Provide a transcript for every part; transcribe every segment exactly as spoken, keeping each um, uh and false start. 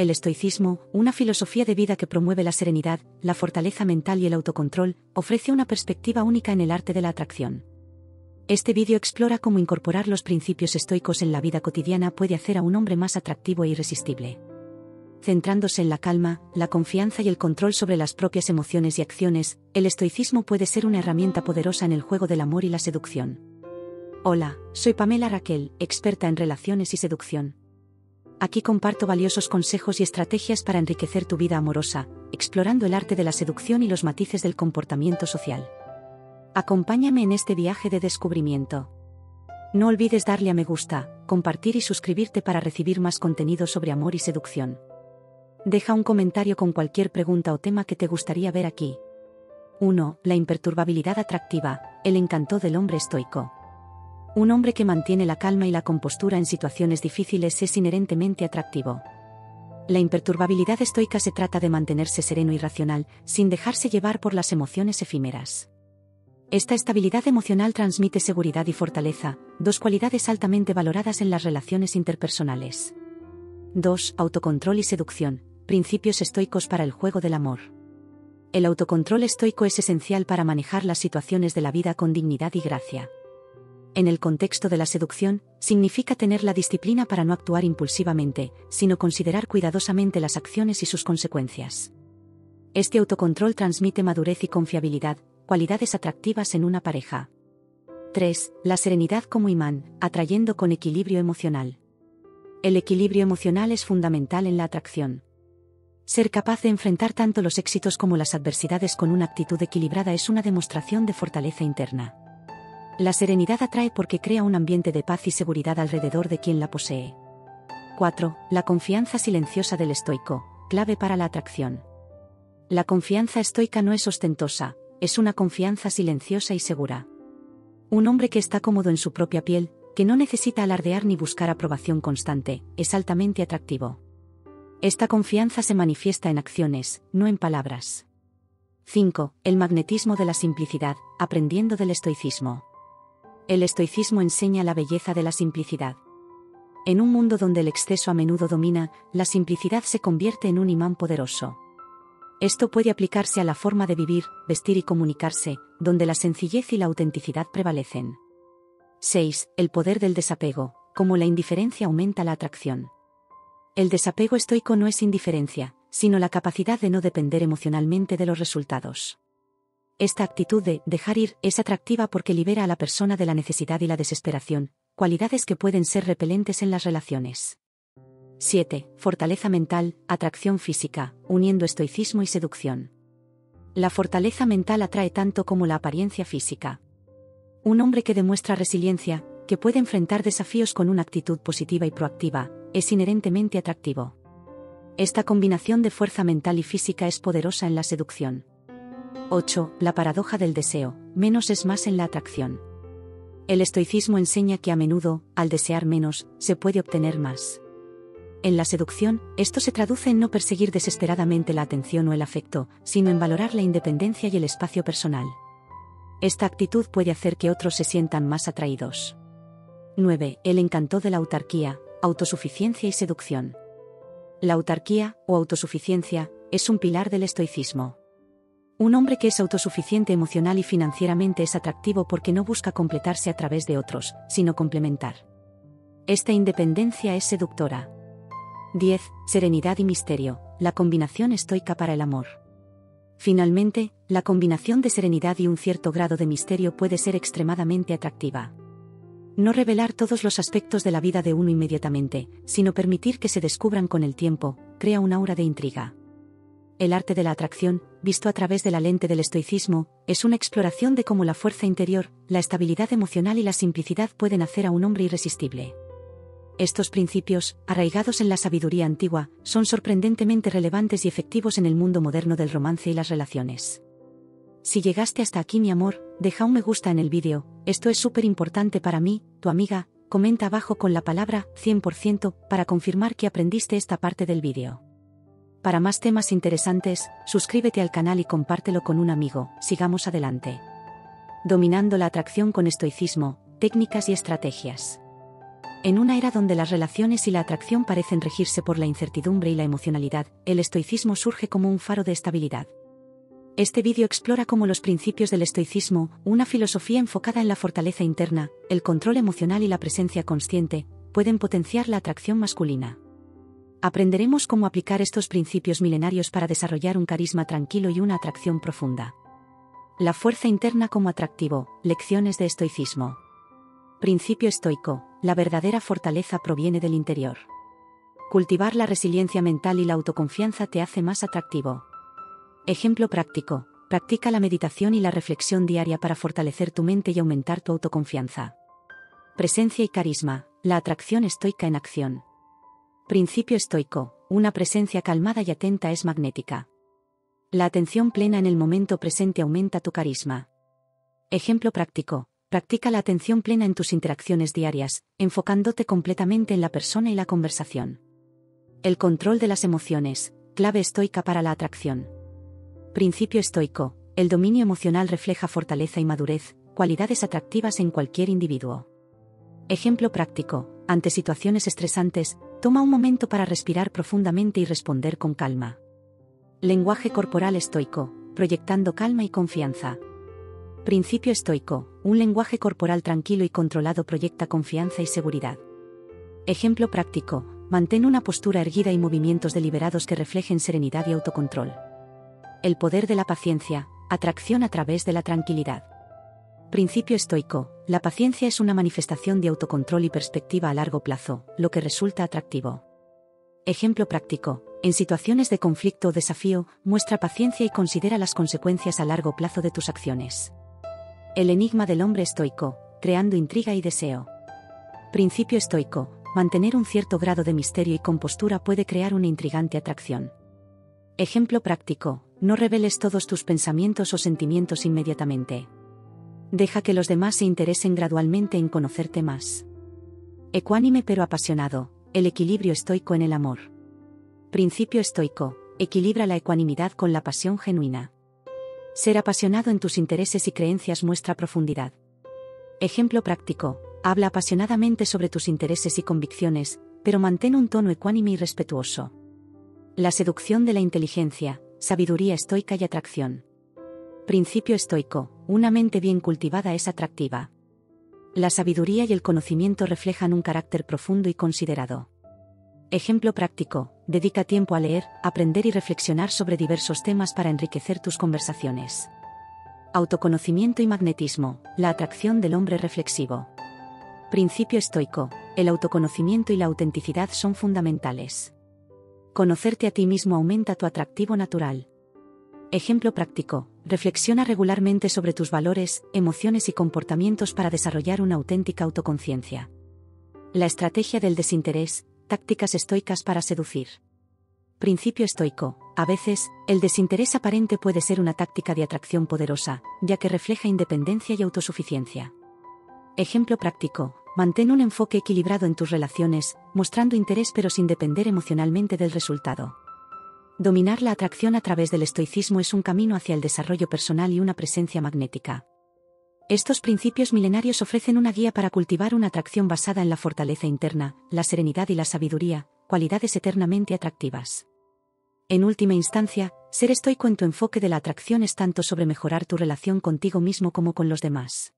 El estoicismo, una filosofía de vida que promueve la serenidad, la fortaleza mental y el autocontrol, ofrece una perspectiva única en el arte de la atracción. Este vídeo explora cómo incorporar los principios estoicos en la vida cotidiana puede hacer a un hombre más atractivo e irresistible. Centrándose en la calma, la confianza y el control sobre las propias emociones y acciones, el estoicismo puede ser una herramienta poderosa en el juego del amor y la seducción. Hola, soy Pamela Raquel, experta en relaciones y seducción. Aquí comparto valiosos consejos y estrategias para enriquecer tu vida amorosa, explorando el arte de la seducción y los matices del comportamiento social. Acompáñame en este viaje de descubrimiento. No olvides darle a me gusta, compartir y suscribirte para recibir más contenido sobre amor y seducción. Deja un comentario con cualquier pregunta o tema que te gustaría ver aquí. uno. La imperturbabilidad atractiva, el encanto del hombre estoico. Un hombre que mantiene la calma y la compostura en situaciones difíciles es inherentemente atractivo. La imperturbabilidad estoica se trata de mantenerse sereno y racional, sin dejarse llevar por las emociones efímeras. Esta estabilidad emocional transmite seguridad y fortaleza, dos cualidades altamente valoradas en las relaciones interpersonales. dos. Autocontrol y seducción, principios estoicos para el juego del amor. El autocontrol estoico es esencial para manejar las situaciones de la vida con dignidad y gracia. En el contexto de la seducción, significa tener la disciplina para no actuar impulsivamente, sino considerar cuidadosamente las acciones y sus consecuencias. Este autocontrol transmite madurez y confiabilidad, cualidades atractivas en una pareja. tres. La serenidad como imán, atrayendo con equilibrio emocional. El equilibrio emocional es fundamental en la atracción. Ser capaz de enfrentar tanto los éxitos como las adversidades con una actitud equilibrada es una demostración de fortaleza interna. La serenidad atrae porque crea un ambiente de paz y seguridad alrededor de quien la posee. cuatro. La confianza silenciosa del estoico, clave para la atracción. La confianza estoica no es ostentosa, es una confianza silenciosa y segura. Un hombre que está cómodo en su propia piel, que no necesita alardear ni buscar aprobación constante, es altamente atractivo. Esta confianza se manifiesta en acciones, no en palabras. cinco. El magnetismo de la simplicidad, aprendiendo del estoicismo. El estoicismo enseña la belleza de la simplicidad. En un mundo donde el exceso a menudo domina, la simplicidad se convierte en un imán poderoso. Esto puede aplicarse a la forma de vivir, vestir y comunicarse, donde la sencillez y la autenticidad prevalecen. seis. El poder del desapego, como la indiferencia aumenta la atracción. El desapego estoico no es indiferencia, sino la capacidad de no depender emocionalmente de los resultados. Esta actitud de dejar ir es atractiva porque libera a la persona de la necesidad y la desesperación, cualidades que pueden ser repelentes en las relaciones. siete. Fortaleza mental, atracción física, uniendo estoicismo y seducción. La fortaleza mental atrae tanto como la apariencia física. Un hombre que demuestra resiliencia, que puede enfrentar desafíos con una actitud positiva y proactiva, es inherentemente atractivo. Esta combinación de fuerza mental y física es poderosa en la seducción. ocho. La paradoja del deseo, menos es más en la atracción. El estoicismo enseña que a menudo, al desear menos, se puede obtener más. En la seducción, esto se traduce en no perseguir desesperadamente la atención o el afecto, sino en valorar la independencia y el espacio personal. Esta actitud puede hacer que otros se sientan más atraídos. nueve. El encanto de la autarquía, autosuficiencia y seducción. La autarquía, o autosuficiencia, es un pilar del estoicismo. Un hombre que es autosuficiente emocional y financieramente es atractivo porque no busca completarse a través de otros, sino complementar. Esta independencia es seductora. diez. Serenidad y misterio, la combinación estoica para el amor. Finalmente, la combinación de serenidad y un cierto grado de misterio puede ser extremadamente atractiva. No revelar todos los aspectos de la vida de uno inmediatamente, sino permitir que se descubran con el tiempo, crea un aura de intriga. El arte de la atracción, visto a través de la lente del estoicismo, es una exploración de cómo la fuerza interior, la estabilidad emocional y la simplicidad pueden hacer a un hombre irresistible. Estos principios, arraigados en la sabiduría antigua, son sorprendentemente relevantes y efectivos en el mundo moderno del romance y las relaciones. Si llegaste hasta aquí, mi amor, deja un me gusta en el vídeo, esto es súper importante para mí, tu amiga, comenta abajo con la palabra cien por ciento para confirmar que aprendiste esta parte del vídeo. Para más temas interesantes, suscríbete al canal y compártelo con un amigo, sigamos adelante. Dominando la atracción con estoicismo, técnicas y estrategias. En una era donde las relaciones y la atracción parecen regirse por la incertidumbre y la emocionalidad, el estoicismo surge como un faro de estabilidad. Este vídeo explora cómo los principios del estoicismo, una filosofía enfocada en la fortaleza interna, el control emocional y la presencia consciente, pueden potenciar la atracción masculina. Aprenderemos cómo aplicar estos principios milenarios para desarrollar un carisma tranquilo y una atracción profunda. La fuerza interna como atractivo, lecciones de estoicismo. Principio estoico, la verdadera fortaleza proviene del interior. Cultivar la resiliencia mental y la autoconfianza te hace más atractivo. Ejemplo práctico, practica la meditación y la reflexión diaria para fortalecer tu mente y aumentar tu autoconfianza. Presencia y carisma, la atracción estoica en acción. Principio estoico, una presencia calmada y atenta es magnética. La atención plena en el momento presente aumenta tu carisma. Ejemplo práctico, practica la atención plena en tus interacciones diarias, enfocándote completamente en la persona y la conversación. El control de las emociones, clave estoica para la atracción. Principio estoico, el dominio emocional refleja fortaleza y madurez, cualidades atractivas en cualquier individuo. Ejemplo práctico, ante situaciones estresantes, toma un momento para respirar profundamente y responder con calma. Lenguaje corporal estoico, proyectando calma y confianza. Principio estoico, un lenguaje corporal tranquilo y controlado proyecta confianza y seguridad. Ejemplo práctico, mantén una postura erguida y movimientos deliberados que reflejen serenidad y autocontrol. El poder de la paciencia, atracción a través de la tranquilidad. Principio estoico, la paciencia es una manifestación de autocontrol y perspectiva a largo plazo, lo que resulta atractivo. Ejemplo práctico, en situaciones de conflicto o desafío, muestra paciencia y considera las consecuencias a largo plazo de tus acciones. El enigma del hombre estoico, creando intriga y deseo. Principio estoico, mantener un cierto grado de misterio y compostura puede crear una intrigante atracción. Ejemplo práctico, no reveles todos tus pensamientos o sentimientos inmediatamente. Deja que los demás se interesen gradualmente en conocerte más. Ecuánime pero apasionado, el equilibrio estoico en el amor. Principio estoico, equilibra la ecuanimidad con la pasión genuina. Ser apasionado en tus intereses y creencias muestra profundidad. Ejemplo práctico, habla apasionadamente sobre tus intereses y convicciones, pero mantén un tono ecuánime y respetuoso. La seducción de la inteligencia, sabiduría estoica y atracción. Principio estoico, una mente bien cultivada es atractiva. La sabiduría y el conocimiento reflejan un carácter profundo y considerado. Ejemplo práctico, dedica tiempo a leer, aprender y reflexionar sobre diversos temas para enriquecer tus conversaciones. Autoconocimiento y magnetismo, la atracción del hombre reflexivo. Principio estoico, el autoconocimiento y la autenticidad son fundamentales. Conocerte a ti mismo aumenta tu atractivo natural. Ejemplo práctico, reflexiona regularmente sobre tus valores, emociones y comportamientos para desarrollar una auténtica autoconciencia. La estrategia del desinterés, tácticas estoicas para seducir. Principio estoico, a veces, el desinterés aparente puede ser una táctica de atracción poderosa, ya que refleja independencia y autosuficiencia. Ejemplo práctico, mantén un enfoque equilibrado en tus relaciones, mostrando interés pero sin depender emocionalmente del resultado. Dominar la atracción a través del estoicismo es un camino hacia el desarrollo personal y una presencia magnética. Estos principios milenarios ofrecen una guía para cultivar una atracción basada en la fortaleza interna, la serenidad y la sabiduría, cualidades eternamente atractivas. En última instancia, ser estoico en tu enfoque de la atracción es tanto sobre mejorar tu relación contigo mismo como con los demás.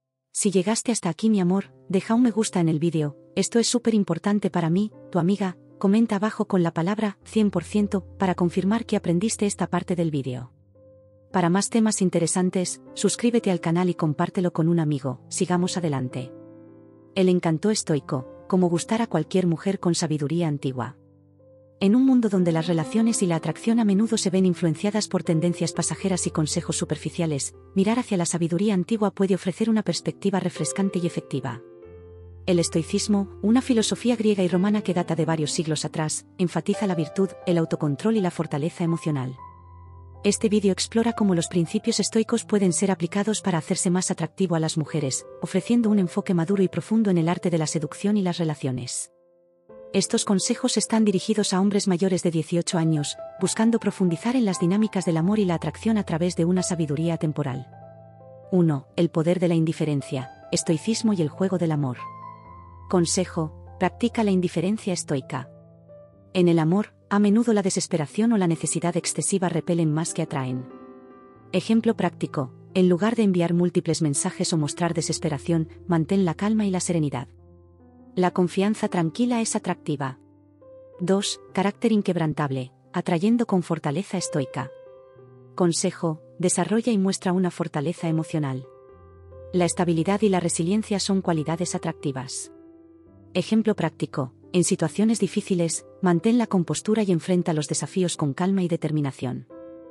Si llegaste hasta aquí, mi amor, deja un me gusta en el vídeo, esto es súper importante para mí, tu amiga. Comenta abajo con la palabra cien por ciento para confirmar que aprendiste esta parte del vídeo. Para más temas interesantes, suscríbete al canal y compártelo con un amigo. Sigamos adelante. El encanto estoico, como gustar a cualquier mujer con sabiduría antigua. En un mundo donde las relaciones y la atracción a menudo se ven influenciadas por tendencias pasajeras y consejos superficiales, mirar hacia la sabiduría antigua puede ofrecer una perspectiva refrescante y efectiva. El estoicismo, una filosofía griega y romana que data de varios siglos atrás, enfatiza la virtud, el autocontrol y la fortaleza emocional. Este vídeo explora cómo los principios estoicos pueden ser aplicados para hacerse más atractivo a las mujeres, ofreciendo un enfoque maduro y profundo en el arte de la seducción y las relaciones. Estos consejos están dirigidos a hombres mayores de dieciocho años, buscando profundizar en las dinámicas del amor y la atracción a través de una sabiduría atemporal. uno. El poder de la indiferencia, estoicismo y el juego del amor. Consejo: practica la indiferencia estoica. En el amor, a menudo la desesperación o la necesidad excesiva repelen más que atraen. Ejemplo práctico: en lugar de enviar múltiples mensajes o mostrar desesperación, mantén la calma y la serenidad. La confianza tranquila es atractiva. dos. Carácter inquebrantable, atrayendo con fortaleza estoica. Consejo: desarrolla y muestra una fortaleza emocional. La estabilidad y la resiliencia son cualidades atractivas. Ejemplo práctico: en situaciones difíciles, mantén la compostura y enfrenta los desafíos con calma y determinación.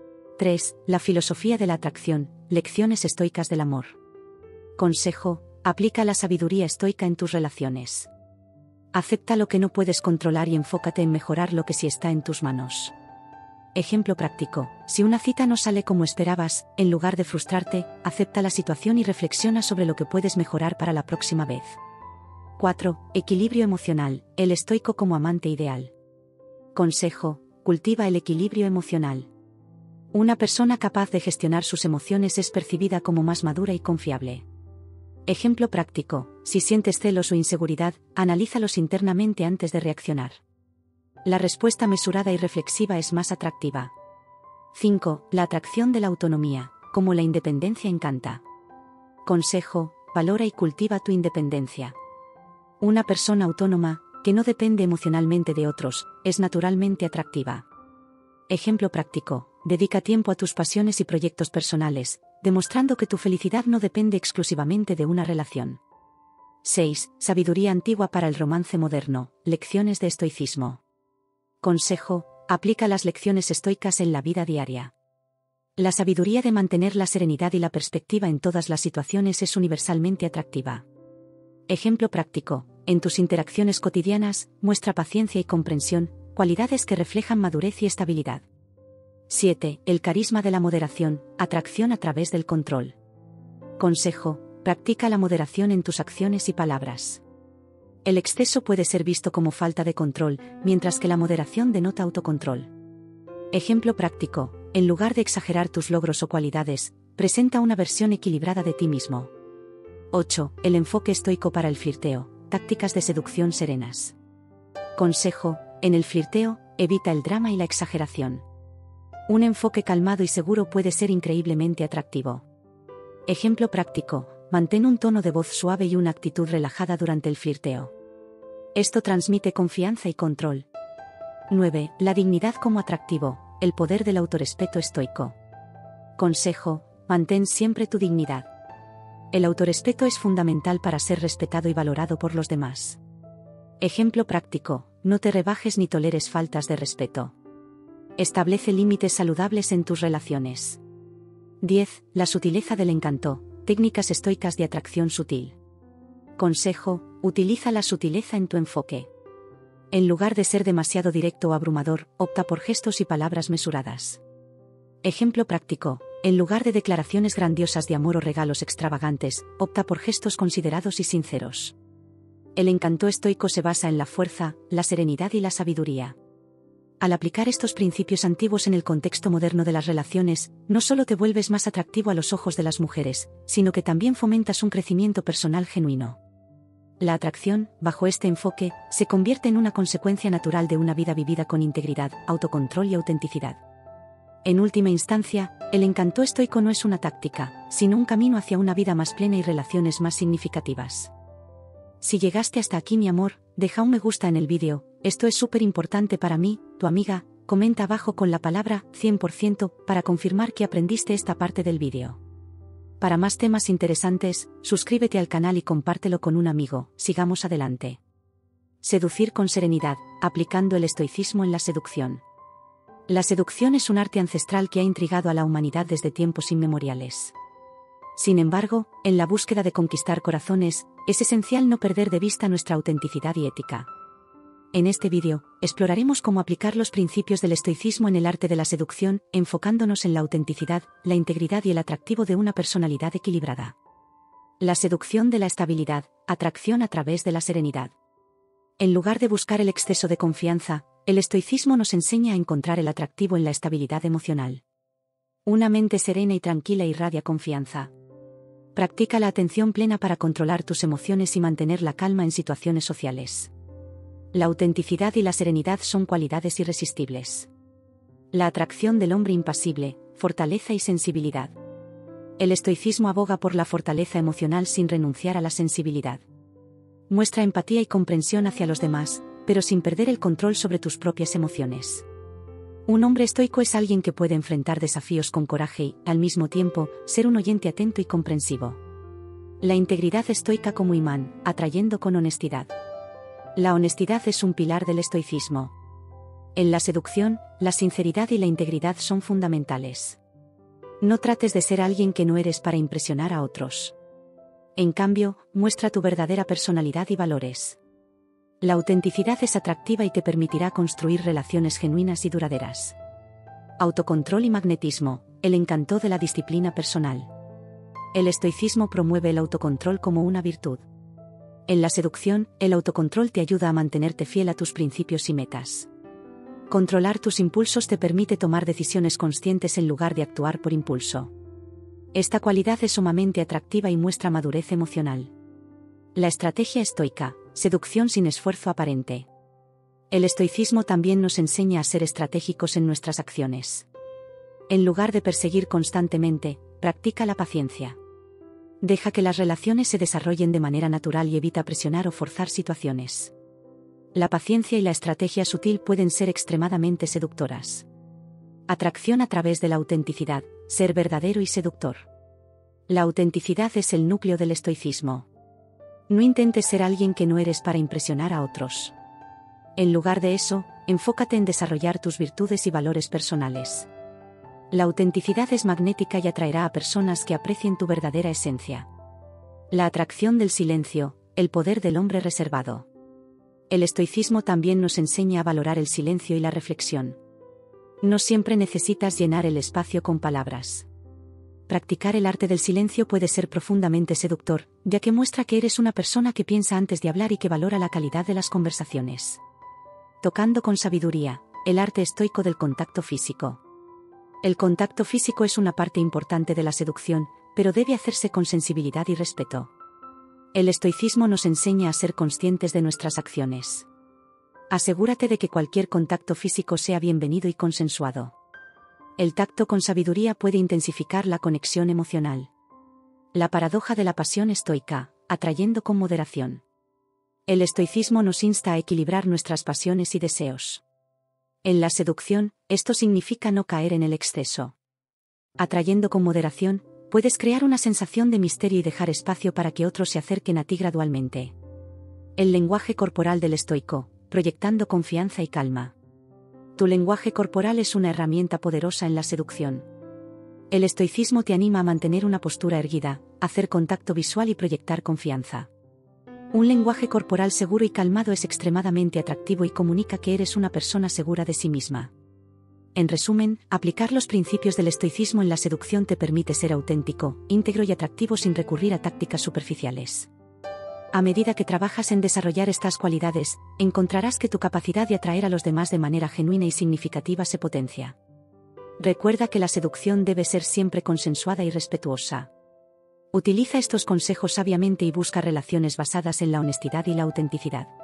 tres. La filosofía de la atracción, lecciones estoicas del amor. Consejo: aplica la sabiduría estoica en tus relaciones. Acepta lo que no puedes controlar y enfócate en mejorar lo que sí está en tus manos. Ejemplo práctico: si una cita no sale como esperabas, en lugar de frustrarte, acepta la situación y reflexiona sobre lo que puedes mejorar para la próxima vez. cuatro. Equilibrio emocional, el estoico como amante ideal. Consejo: cultiva el equilibrio emocional. Una persona capaz de gestionar sus emociones es percibida como más madura y confiable. Ejemplo práctico: si sientes celos o inseguridad, analízalos internamente antes de reaccionar. La respuesta mesurada y reflexiva es más atractiva. cinco. La atracción de la autonomía, como la independencia encanta. Consejo: valora y cultiva tu independencia. Una persona autónoma, que no depende emocionalmente de otros, es naturalmente atractiva. Ejemplo práctico: dedica tiempo a tus pasiones y proyectos personales, demostrando que tu felicidad no depende exclusivamente de una relación. seis. Sabiduría antigua para el romance moderno, lecciones de estoicismo. Consejo: aplica las lecciones estoicas en la vida diaria. La sabiduría de mantener la serenidad y la perspectiva en todas las situaciones es universalmente atractiva. Ejemplo práctico: en tus interacciones cotidianas, muestra paciencia y comprensión, cualidades que reflejan madurez y estabilidad. siete. El carisma de la moderación, atracción a través del control. Consejo: practica la moderación en tus acciones y palabras. El exceso puede ser visto como falta de control, mientras que la moderación denota autocontrol. Ejemplo práctico: en lugar de exagerar tus logros o cualidades, presenta una versión equilibrada de ti mismo. ocho. El enfoque estoico para el flirteo, tácticas de seducción serenas. Consejo: en el flirteo, evita el drama y la exageración. Un enfoque calmado y seguro puede ser increíblemente atractivo. Ejemplo práctico: mantén un tono de voz suave y una actitud relajada durante el flirteo. Esto transmite confianza y control. nueve. La dignidad como atractivo, el poder del autorrespeto estoico. Consejo: mantén siempre tu dignidad. El autorrespeto es fundamental para ser respetado y valorado por los demás. Ejemplo práctico: no te rebajes ni toleres faltas de respeto. Establece límites saludables en tus relaciones. diez. La sutileza del encanto, técnicas estoicas de atracción sutil. Consejo: utiliza la sutileza en tu enfoque. En lugar de ser demasiado directo o abrumador, opta por gestos y palabras mesuradas. Ejemplo práctico: en lugar de declaraciones grandiosas de amor o regalos extravagantes, opta por gestos considerados y sinceros. El encanto estoico se basa en la fuerza, la serenidad y la sabiduría. Al aplicar estos principios antiguos en el contexto moderno de las relaciones, no solo te vuelves más atractivo a los ojos de las mujeres, sino que también fomentas un crecimiento personal genuino. La atracción, bajo este enfoque, se convierte en una consecuencia natural de una vida vivida con integridad, autocontrol y autenticidad. En última instancia, el encanto estoico no es una táctica, sino un camino hacia una vida más plena y relaciones más significativas. Si llegaste hasta aquí, mi amor, deja un me gusta en el vídeo, esto es súper importante para mí, tu amiga, comenta abajo con la palabra cien por ciento para confirmar que aprendiste esta parte del vídeo. Para más temas interesantes, suscríbete al canal y compártelo con un amigo, sigamos adelante. Seducir con serenidad, aplicando el estoicismo en la seducción. La seducción es un arte ancestral que ha intrigado a la humanidad desde tiempos inmemoriales. Sin embargo, en la búsqueda de conquistar corazones, es esencial no perder de vista nuestra autenticidad y ética. En este vídeo, exploraremos cómo aplicar los principios del estoicismo en el arte de la seducción, enfocándonos en la autenticidad, la integridad y el atractivo de una personalidad equilibrada. La seducción de la estabilidad, atracción a través de la serenidad. En lugar de buscar el exceso de confianza, el estoicismo nos enseña a encontrar el atractivo en la estabilidad emocional. Una mente serena y tranquila irradia confianza. Practica la atención plena para controlar tus emociones y mantener la calma en situaciones sociales. La autenticidad y la serenidad son cualidades irresistibles. La atracción del hombre impasible, fortaleza y sensibilidad. El estoicismo aboga por la fortaleza emocional sin renunciar a la sensibilidad. Muestra empatía y comprensión hacia los demás, pero sin perder el control sobre tus propias emociones. Un hombre estoico es alguien que puede enfrentar desafíos con coraje y, al mismo tiempo, ser un oyente atento y comprensivo. La integridad estoica como imán, atrayendo con honestidad. La honestidad es un pilar del estoicismo. En la seducción, la sinceridad y la integridad son fundamentales. No trates de ser alguien que no eres para impresionar a otros. En cambio, muestra tu verdadera personalidad y valores. La autenticidad es atractiva y te permitirá construir relaciones genuinas y duraderas. Autocontrol y magnetismo, el encanto de la disciplina personal. El estoicismo promueve el autocontrol como una virtud. En la seducción, el autocontrol te ayuda a mantenerte fiel a tus principios y metas. Controlar tus impulsos te permite tomar decisiones conscientes en lugar de actuar por impulso. Esta cualidad es sumamente atractiva y muestra madurez emocional. La estrategia estoica, seducción sin esfuerzo aparente. El estoicismo también nos enseña a ser estratégicos en nuestras acciones. En lugar de perseguir constantemente, practica la paciencia. Deja que las relaciones se desarrollen de manera natural y evita presionar o forzar situaciones. La paciencia y la estrategia sutil pueden ser extremadamente seductoras. Atracción a través de la autenticidad, ser verdadero y seductor. La autenticidad es el núcleo del estoicismo. No intentes ser alguien que no eres para impresionar a otros. En lugar de eso, enfócate en desarrollar tus virtudes y valores personales. La autenticidad es magnética y atraerá a personas que aprecien tu verdadera esencia. La atracción del silencio, el poder del hombre reservado. El estoicismo también nos enseña a valorar el silencio y la reflexión. No siempre necesitas llenar el espacio con palabras. Practicar el arte del silencio puede ser profundamente seductor, ya que muestra que eres una persona que piensa antes de hablar y que valora la calidad de las conversaciones. Tocando con sabiduría, el arte estoico del contacto físico. El contacto físico es una parte importante de la seducción, pero debe hacerse con sensibilidad y respeto. El estoicismo nos enseña a ser conscientes de nuestras acciones. Asegúrate de que cualquier contacto físico sea bienvenido y consensuado. El tacto con sabiduría puede intensificar la conexión emocional. La paradoja de la pasión estoica, atrayendo con moderación. El estoicismo nos insta a equilibrar nuestras pasiones y deseos. En la seducción, esto significa no caer en el exceso. Atrayendo con moderación, puedes crear una sensación de misterio y dejar espacio para que otros se acerquen a ti gradualmente. El lenguaje corporal del estoico, proyectando confianza y calma. Tu lenguaje corporal es una herramienta poderosa en la seducción. El estoicismo te anima a mantener una postura erguida, hacer contacto visual y proyectar confianza. Un lenguaje corporal seguro y calmado es extremadamente atractivo y comunica que eres una persona segura de sí misma. En resumen, aplicar los principios del estoicismo en la seducción te permite ser auténtico, íntegro y atractivo sin recurrir a tácticas superficiales. A medida que trabajas en desarrollar estas cualidades, encontrarás que tu capacidad de atraer a los demás de manera genuina y significativa se potencia. Recuerda que la seducción debe ser siempre consensuada y respetuosa. Utiliza estos consejos sabiamente y busca relaciones basadas en la honestidad y la autenticidad.